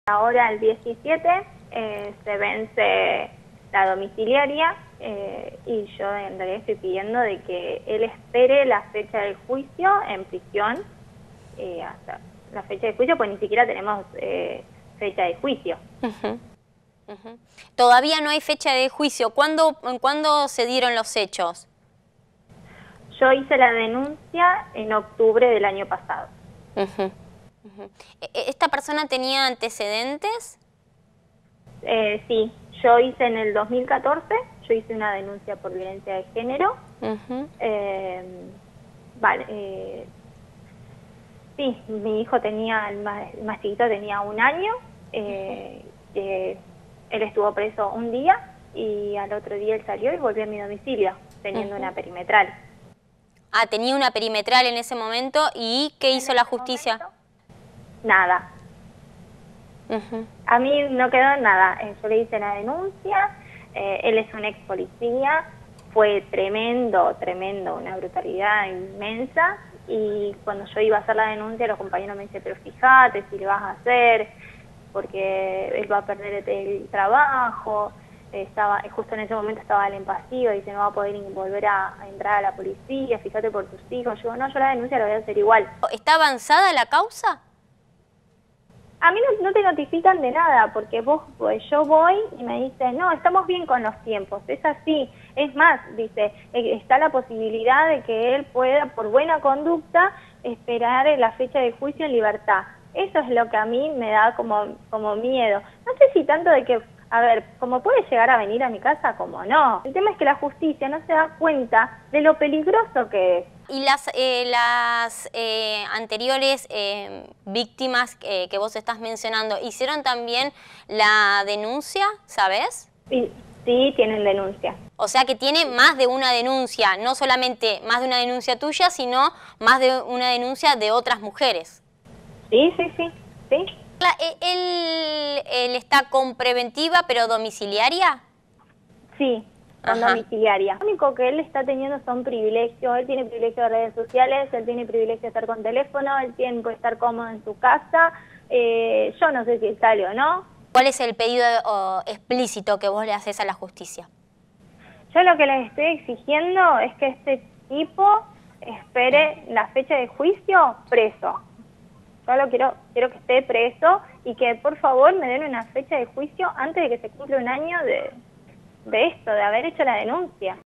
Ahora el 17 se vence la domiciliaria y yo en realidad estoy pidiendo de que él espere la fecha del juicio en prisión hasta la fecha de juicio, pues ni siquiera tenemos fecha de juicio. Todavía no hay fecha de juicio. ¿Cuándo se dieron los hechos? Yo hice la denuncia en octubre del año pasado. ¿Esta persona tenía antecedentes? Sí, yo hice en el 2014, yo hice una denuncia por violencia de género. Sí, mi hijo tenía, el más chiquito tenía 1 año, él estuvo preso un día y al otro día él salió y volvió a mi domicilio, teniendo una perimetral. Ah, tenía una perimetral en ese momento. ¿Y qué hizo la justicia? Nada. A mí no quedó nada. Yo le hice la denuncia, él es un ex policía, fue tremendo, una brutalidad inmensa. Y cuando yo iba a hacer la denuncia, los compañeros me dicen, pero fíjate si le vas a hacer, porque él va a perder el trabajo. Justo en ese momento estaba él en pasivo, dice, no va a poder volver a entrar a la policía, fíjate por tus hijos. Yo, no, yo la denuncia la voy a hacer igual. ¿Está avanzada la causa? A mí no te notifican de nada, porque yo voy y me dicen, no, estamos bien con los tiempos, es así. Es más, dice, está la posibilidad de que él pueda, por buena conducta, esperar la fecha de juicio en libertad. Eso es lo que a mí me da como miedo. No sé si tanto de que, a ver, como puede llegar a venir a mi casa, como no. El tema es que la justicia no se da cuenta de lo peligroso que es. ¿Y las anteriores víctimas que vos estás mencionando hicieron también la denuncia, sabes? Sí, tienen denuncia. O sea que tiene más de una denuncia, no solamente más de una denuncia tuya, sino más de una denuncia de otras mujeres. Sí. ¿Él está con preventiva pero domiciliaria? Sí. Con domiciliaria. Lo único que él está teniendo son privilegios. Él tiene privilegio de redes sociales, él tiene privilegio de estar con teléfono, él puede estar cómodo en su casa. Yo no sé si él sale o no. ¿Cuál es el pedido explícito que vos le haces a la justicia? Yo lo que les estoy exigiendo es que este tipo espere la fecha de juicio preso. Solo quiero que esté preso y que por favor me den una fecha de juicio antes de que se cumpla 1 año de esto, de haber hecho la denuncia.